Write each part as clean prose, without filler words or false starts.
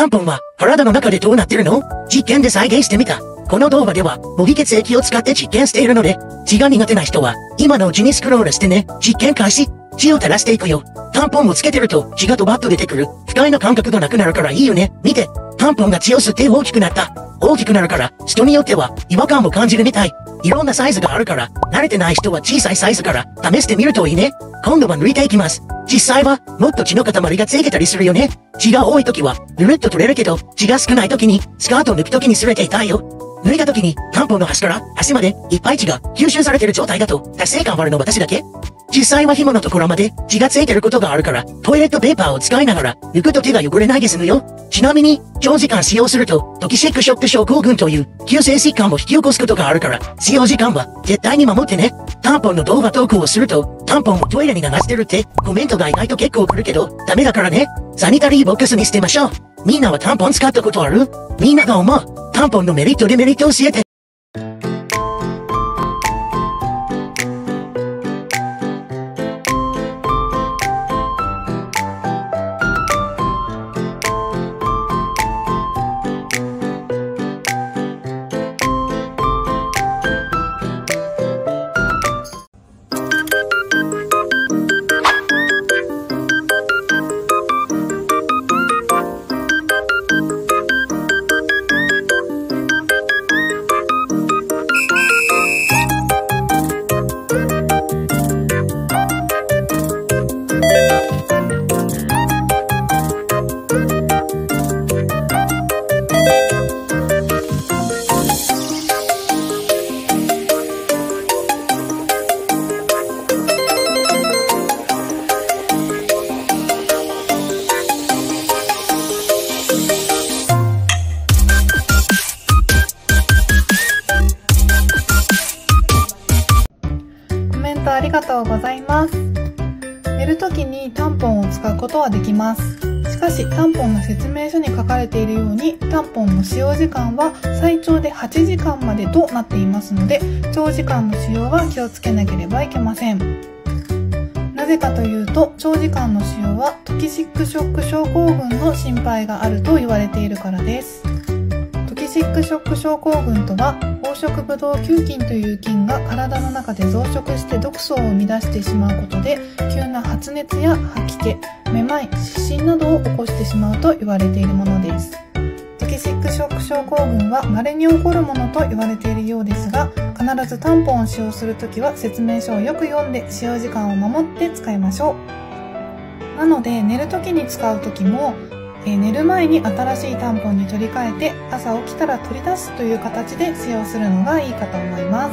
ンポンは体の中でどうなってるの？実験で再現してみた。この動画では模擬血液を使って実験しているので、血が苦手な人は今のうちにスクロールしてね。実験開始。血を垂らしていくよ。タンポンをつけてると血がドバッと出てくる。不快な感覚がなくなるからいいよね。見て。タンポンが血を吸って大きくなった。大きくなるから、人によっては違和感も感じるみたい。いろんなサイズがあるから、慣れてない人は小さいサイズから試してみるといいね。今度は抜いていきます。実際は、もっと血の塊がついてたりするよね。血が多い時は、ぬるっと取れるけど、血が少ない時に、スカートを抜く時に擦れて痛いよ。抜いた時に、タンポンの端から端まで、いっぱい血が吸収されてる状態だと、達成感あるの私だけ？実際は紐のところまで血がついてることがあるから、トイレットペーパーを使いながら、抜くと手が汚れないで済むよ。ちなみに、長時間使用すると、トキシックショック症候群という、急性疾患を引き起こすことがあるから、使用時間は絶対に守ってね。タンポンの動画投稿をすると、タンポンをトイレに流してるって、コメントが意外と結構来るけど、ダメだからね。サニタリーボックスに捨てましょう。みんなはタンポン使ったことある？みんなが思う。タンポンのメリットデメリット教えて。 ありがとうございます。寝るときにタンポンを使うことはできます。しかしタンポンの説明書に書かれているように、タンポンの使用時間は最長で8時間までとなっていますので、長時間の使用は気をつけなければいけません。なぜかというと、長時間の使用はトキシックショック症候群の心配があると言われているからです。トキシックショック症候群とは、黄色ブドウ球菌という菌が体の中で増殖して毒素を生み出してしまうことで、急な発熱や吐き気、めまい、失神などを起こしてしまうと言われているものです。トキシックショック症候群は稀に起こるものと言われているようですが、必ずタンポンを使用するときは説明書をよく読んで使用時間を守って使いましょう。なので寝るときに使うときも、寝る前に新しいタンポンに取り替えて、朝起きたら取り出すという形で使用するのがいいかと思います。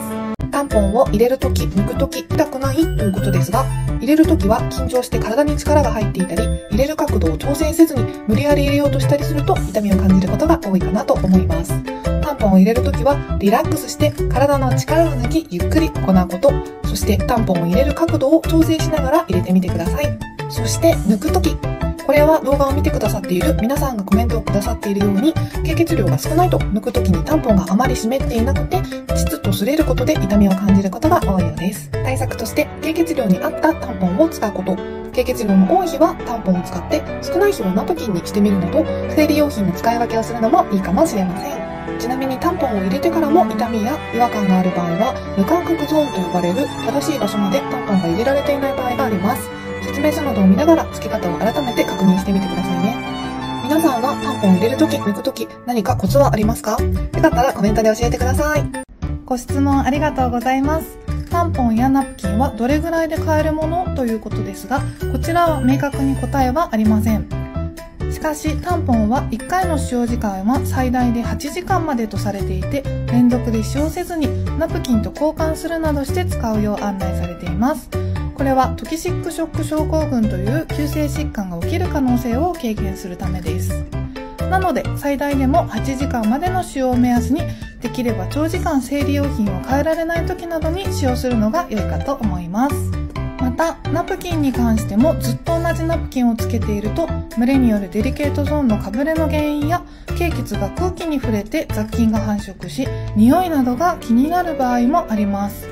タンポンを入れるとき、抜くとき、痛くないということですが、入れるときは緊張して体に力が入っていたり、入れる角度を調整せずに無理やり入れようとしたりすると痛みを感じることが多いかなと思います。タンポンを入れるときはリラックスして体の力を抜きゆっくり行うこと、そしてタンポンを入れる角度を調整しながら入れてみてください。そして抜くとき、これは動画を見てくださっている皆さんがコメントをくださっているように、経血量が少ないと抜くときにタンポンがあまり湿っていなくて、チツッと擦れることで痛みを感じることが多いようです。対策として、経血量に合ったタンポンを使うこと、経血量の多い日はタンポンを使って、少ない日はナプキンにしてみるなど、生理用品の使い分けをするのもいいかもしれません。ちなみにタンポンを入れてからも痛みや違和感がある場合は、無感覚ゾーンと呼ばれる正しい場所までタンポンが入れられていない場合があります。説明書などを見ながら付け方を改めて確認してみてくださいね。皆さんはタンポンを入れるとき、抜くとき、何かコツはありますか？よかったらコメントで教えてください。ご質問ありがとうございます。タンポンやナプキンはどれぐらいで買えるものということですが、こちらは明確に答えはありません。しかしタンポンは1回の使用時間は最大で8時間までとされていて、連続で使用せずにナプキンと交換するなどして使うよう案内されています。これはトキシックショック症候群という急性疾患が起きる可能性を軽減するためです。なので最大でも8時間までの使用を目安に、できれば長時間生理用品を変えられない時などに使用するのが良いかと思います。またナプキンに関しても、ずっと同じナプキンをつけていると蒸れによるデリケートゾーンのかぶれの原因や、経血が空気に触れて雑菌が繁殖し匂いなどが気になる場合もあります。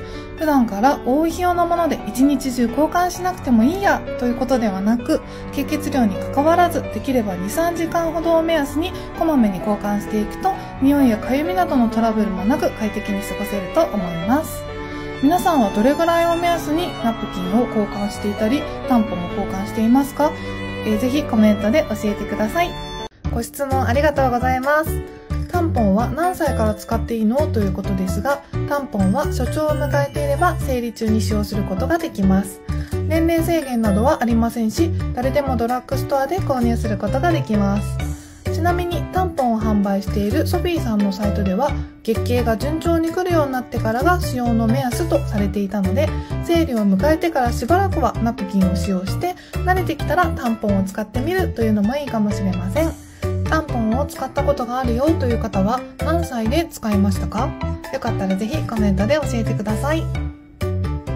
普段から多い費用のもので一日中交換しなくてもいいやということではなく、経血量に関わらずできれば 2,3 時間ほどを目安にこまめに交換していくと、匂いやかゆみなどのトラブルもなく快適に過ごせると思います。皆さんはどれぐらいを目安にナプキンを交換していたり、タンポンを交換していますか？ぜひコメントで教えてください。ご質問ありがとうございます。タンポンは何歳から使っていいのということですが、タンポンは初潮を迎えていれば生理中に使用することができます。年齢制限などはありませんし、誰でもドラッグストアで購入することができます。ちなみにタンポンを販売しているソフィーさんのサイトでは、月経が順調に来るようになってからが使用の目安とされていたので、生理を迎えてからしばらくはナプキンを使用して、慣れてきたらタンポンを使ってみるというのもいいかもしれません。タンポンを使ったことがあるよという方は何歳で使いましたか？よかったらぜひコメントで教えてください。